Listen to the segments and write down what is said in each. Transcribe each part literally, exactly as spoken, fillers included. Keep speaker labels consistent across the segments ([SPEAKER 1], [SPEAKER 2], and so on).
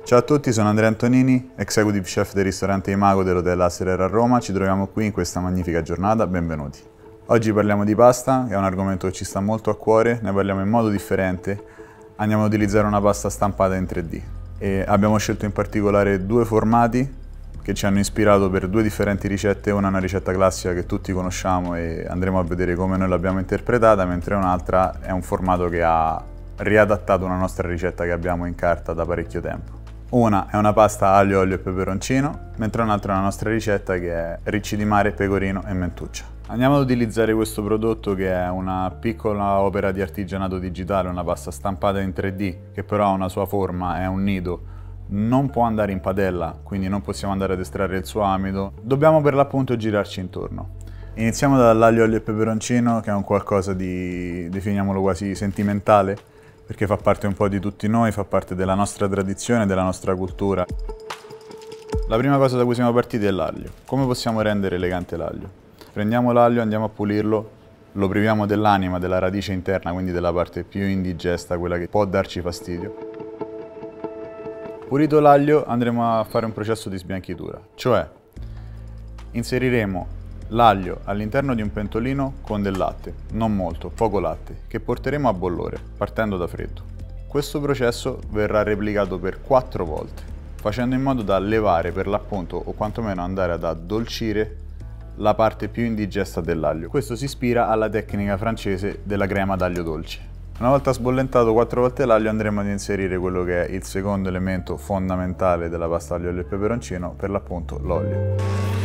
[SPEAKER 1] Ciao a tutti, sono Andrea Antonini, Executive Chef del ristorante Imago dell'Hotel Asterer a Roma. Ci troviamo qui in questa magnifica giornata, benvenuti. Oggi parliamo di pasta, che è un argomento che ci sta molto a cuore, ne parliamo in modo differente. Andiamo ad utilizzare una pasta stampata in tre D e abbiamo scelto in particolare due formati che ci hanno ispirato per due differenti ricette. Una è una ricetta classica che tutti conosciamo e andremo a vedere come noi l'abbiamo interpretata, mentre un'altra è un formato che ha riadattato una nostra ricetta che abbiamo in carta da parecchio tempo. Una è una pasta aglio, olio e peperoncino, mentre un'altra è una nostra ricetta che è ricci di mare, pecorino e mentuccia. Andiamo ad utilizzare questo prodotto che è una piccola opera di artigianato digitale, una pasta stampata in tre D che però ha una sua forma, è un nido, non può andare in padella, quindi non possiamo andare ad estrarre il suo amido, dobbiamo per l'appunto girarci intorno. Iniziamo dall'aglio, olio e peperoncino, che è un qualcosa di, definiamolo quasi sentimentale, perché fa parte un po' di tutti noi, fa parte della nostra tradizione, della nostra cultura. La prima cosa da cui siamo partiti è l'aglio. Come possiamo rendere elegante l'aglio? Prendiamo l'aglio, andiamo a pulirlo, lo priviamo dell'anima, della radice interna, quindi della parte più indigesta, quella che può darci fastidio. Pulito l'aglio andremo a fare un processo di sbianchitura, cioè inseriremo l'aglio all'interno di un pentolino con del latte, non molto, poco latte, che porteremo a bollore, partendo da freddo. Questo processo verrà replicato per quattro volte, facendo in modo da levare per l'appunto, o quantomeno andare ad addolcire, la parte più indigesta dell'aglio. Questo si ispira alla tecnica francese della crema d'aglio dolce. Una volta sbollentato quattro volte l'aglio andremo ad inserire quello che è il secondo elemento fondamentale della pasta aglio, olio e peperoncino, per l'appunto l'olio.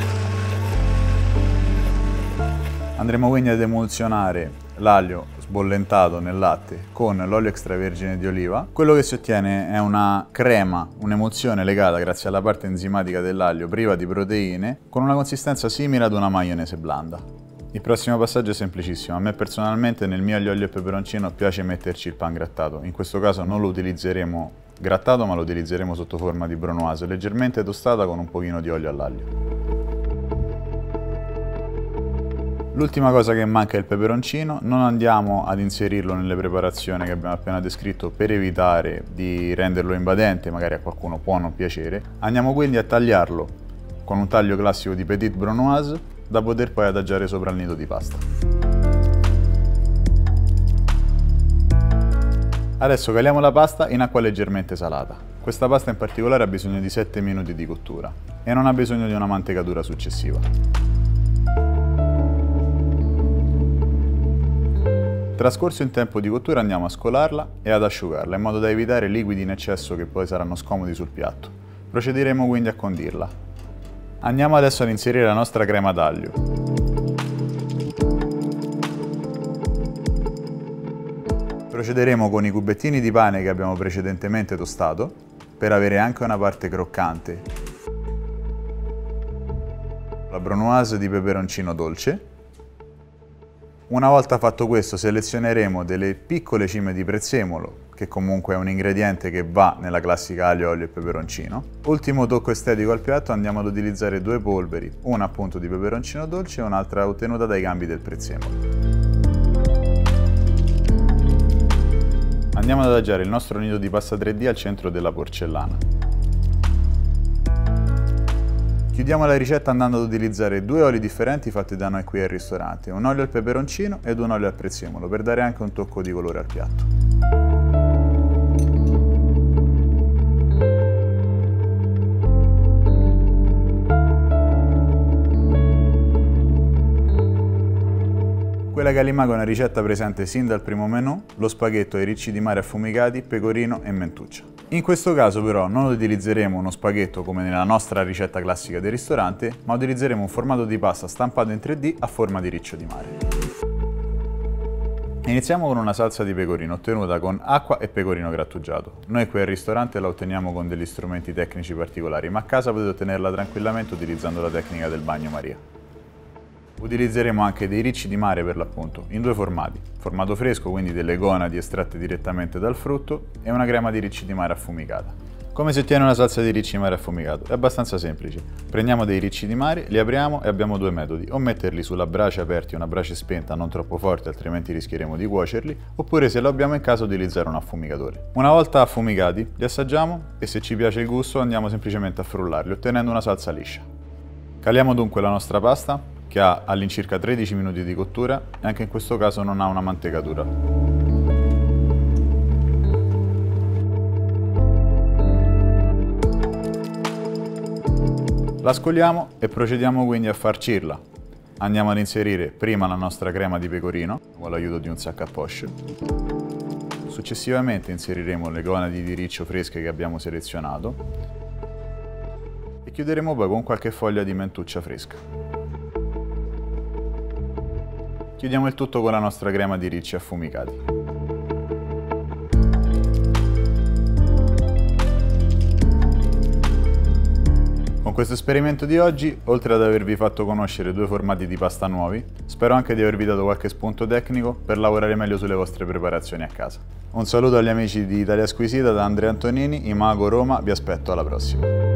[SPEAKER 1] Andremo quindi ad emulsionare l'aglio sbollentato nel latte con l'olio extravergine di oliva. Quello che si ottiene è una crema, un'emulsione legata grazie alla parte enzimatica dell'aglio priva di proteine, con una consistenza simile ad una maionese blanda. Il prossimo passaggio è semplicissimo. A me personalmente nel mio aglio, olio e peperoncino piace metterci il pan grattato. In questo caso non lo utilizzeremo grattato, ma lo utilizzeremo sotto forma di brunoise, leggermente tostata con un pochino di olio all'aglio. L'ultima cosa che manca è il peperoncino. Non andiamo ad inserirlo nelle preparazioni che abbiamo appena descritto per evitare di renderlo invadente, magari a qualcuno può non piacere. Andiamo quindi a tagliarlo con un taglio classico di petite brunoise da poter poi adagiare sopra il nido di pasta. Adesso caliamo la pasta in acqua leggermente salata. Questa pasta in particolare ha bisogno di sette minuti di cottura e non ha bisogno di una mantecatura successiva. Trascorso il tempo di cottura andiamo a scolarla e ad asciugarla in modo da evitare liquidi in eccesso che poi saranno scomodi sul piatto. Procederemo quindi a condirla. Andiamo adesso ad inserire la nostra crema d'aglio. Procederemo con i cubettini di pane che abbiamo precedentemente tostato per avere anche una parte croccante. La brunoise di peperoncino dolce. Una volta fatto questo selezioneremo delle piccole cime di prezzemolo, che comunque è un ingrediente che va nella classica aglio, olio e peperoncino. Ultimo tocco estetico al piatto, andiamo ad utilizzare due polveri, una appunto di peperoncino dolce e un'altra ottenuta dai gambi del prezzemolo. Andiamo ad adagiare il nostro nido di pasta tre D al centro della porcellana. Chiudiamo la ricetta andando ad utilizzare due oli differenti fatti da noi qui al ristorante, un olio al peperoncino ed un olio al prezzemolo, per dare anche un tocco di colore al piatto. Quella che all'Imago è una ricetta presente sin dal primo menù, lo spaghetto ai ricci di mare affumicati, pecorino e mentuccia. In questo caso però non utilizzeremo uno spaghetto come nella nostra ricetta classica del ristorante, ma utilizzeremo un formato di pasta stampato in tre D a forma di riccio di mare. Iniziamo con una salsa di pecorino ottenuta con acqua e pecorino grattugiato. Noi qui al ristorante la otteniamo con degli strumenti tecnici particolari, ma a casa potete ottenerla tranquillamente utilizzando la tecnica del bagno Maria. Utilizzeremo anche dei ricci di mare per l'appunto, in due formati, formato fresco, quindi delle gonadi estratte direttamente dal frutto, e una crema di ricci di mare affumicata. Come si ottiene una salsa di ricci di mare affumicato? È abbastanza semplice. Prendiamo dei ricci di mare, li apriamo e abbiamo due metodi: o metterli sulla brace aperti, una brace spenta non troppo forte altrimenti rischieremo di cuocerli, oppure se lo abbiamo in casa utilizzare un affumicatore. Una volta affumicati li assaggiamo e se ci piace il gusto andiamo semplicemente a frullarli ottenendo una salsa liscia. Caliamo dunque la nostra pasta che ha all'incirca tredici minuti di cottura e anche in questo caso non ha una mantecatura. La scoliamo e procediamo quindi a farcirla. Andiamo ad inserire prima la nostra crema di pecorino con l'aiuto di un sac à poche. Successivamente inseriremo le gonadi di riccio fresche che abbiamo selezionato e chiuderemo poi con qualche foglia di mentuccia fresca. Chiudiamo il tutto con la nostra crema di ricci affumicati. Con questo esperimento di oggi, oltre ad avervi fatto conoscere due formati di pasta nuovi, spero anche di avervi dato qualche spunto tecnico per lavorare meglio sulle vostre preparazioni a casa. Un saluto agli amici di Italia Squisita da Andrea Antonini, Imago Roma, vi aspetto alla prossima!